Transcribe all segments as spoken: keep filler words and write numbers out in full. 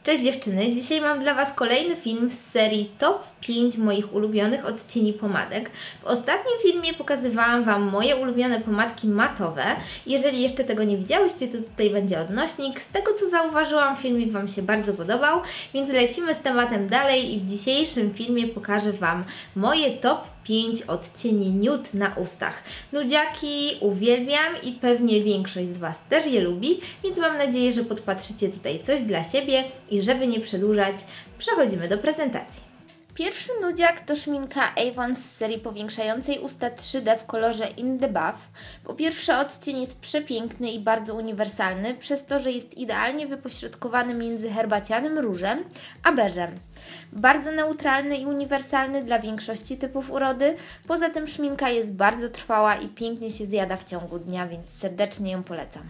Cześć dziewczyny, dzisiaj mam dla Was kolejny film z serii top pięć moich ulubionych odcieni pomadek. W ostatnim filmie pokazywałam Wam moje ulubione pomadki matowe. Jeżeli jeszcze tego nie widziałyście, to tutaj będzie odnośnik. Z tego co zauważyłam, filmik Wam się bardzo podobał, więc lecimy z tematem dalej i w dzisiejszym filmie pokażę Wam moje top pięć odcieni nude na ustach. Nudziaki uwielbiam i pewnie większość z Was też je lubi, więc mam nadzieję, że podpatrzycie tutaj coś dla siebie i żeby nie przedłużać, przechodzimy do prezentacji. Pierwszy nudziak to szminka Avon z serii powiększającej usta trzy D w kolorze In The Buff. Po pierwsze, odcień jest przepiękny i bardzo uniwersalny, przez to, że jest idealnie wypośrodkowany między herbacianym różem a beżem. Bardzo neutralny i uniwersalny dla większości typów urody. Poza tym szminka jest bardzo trwała i pięknie się zjada w ciągu dnia, więc serdecznie ją polecam.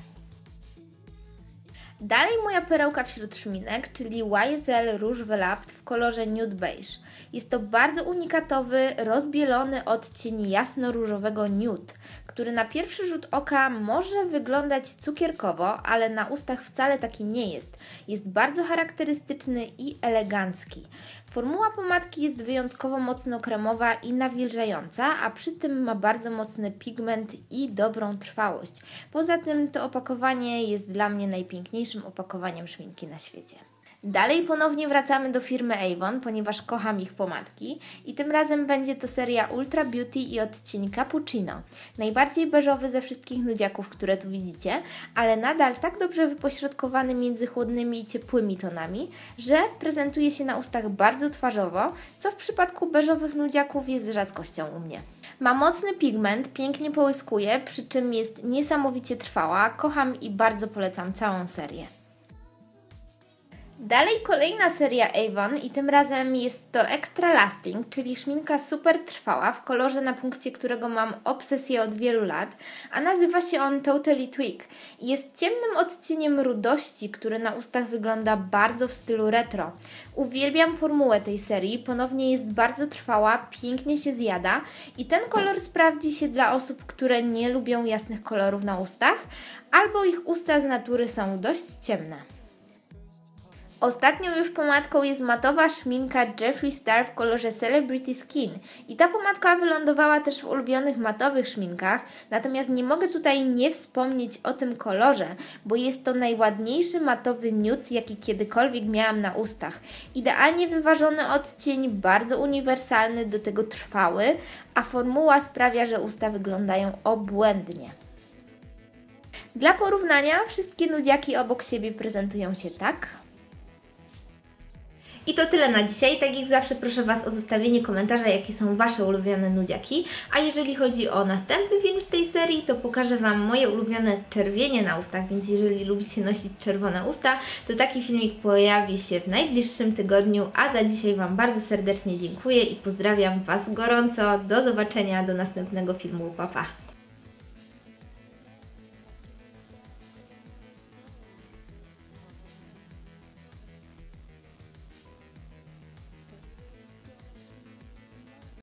Dalej moja perełka wśród szminek, czyli Y S L Rouge Velvet w kolorze Nude Beige. Jest to bardzo unikatowy, rozbielony odcień jasno-różowego nude, który na pierwszy rzut oka może wyglądać cukierkowo, ale na ustach wcale taki nie jest. Jest bardzo charakterystyczny i elegancki. Formuła pomadki jest wyjątkowo mocno kremowa i nawilżająca, a przy tym ma bardzo mocny pigment i dobrą trwałość. Poza tym to opakowanie jest dla mnie najpiękniejszym opakowaniem szminki na świecie. Dalej ponownie wracamy do firmy Avon, ponieważ kocham ich pomadki i tym razem będzie to seria Ultra Beauty i odcień Cappuccino. Najbardziej beżowy ze wszystkich nudziaków, które tu widzicie, ale nadal tak dobrze wypośrodkowany między chłodnymi i ciepłymi tonami, że prezentuje się na ustach bardzo twarzowo, co w przypadku beżowych nudziaków jest rzadkością u mnie. Ma mocny pigment, pięknie połyskuje, przy czym jest niesamowicie trwała. Kocham i bardzo polecam całą serię. Dalej kolejna seria Avon i tym razem jest to Extra Lasting, czyli szminka super trwała w kolorze, na punkcie którego mam obsesję od wielu lat, a nazywa się on Totally Tweak. Jest ciemnym odcieniem rudości, który na ustach wygląda bardzo w stylu retro. Uwielbiam formułę tej serii, ponownie jest bardzo trwała, pięknie się zjada i ten kolor sprawdzi się dla osób, które nie lubią jasnych kolorów na ustach, albo ich usta z natury są dość ciemne. Ostatnią już pomadką jest matowa szminka Jeffree Star w kolorze Celebrity Skin i ta pomadka wylądowała też w ulubionych matowych szminkach, natomiast nie mogę tutaj nie wspomnieć o tym kolorze, bo jest to najładniejszy matowy nude, jaki kiedykolwiek miałam na ustach. Idealnie wyważony odcień, bardzo uniwersalny, do tego trwały, a formuła sprawia, że usta wyglądają obłędnie. Dla porównania wszystkie nudziaki obok siebie prezentują się tak. I to tyle na dzisiaj. Tak jak zawsze proszę Was o zostawienie komentarza, jakie są Wasze ulubione nudziaki. A jeżeli chodzi o następny film z tej serii, to pokażę Wam moje ulubione czerwienie na ustach, więc jeżeli lubicie nosić czerwone usta, to taki filmik pojawi się w najbliższym tygodniu. A za dzisiaj Wam bardzo serdecznie dziękuję i pozdrawiam Was gorąco. Do zobaczenia, do następnego filmu. Pa, pa!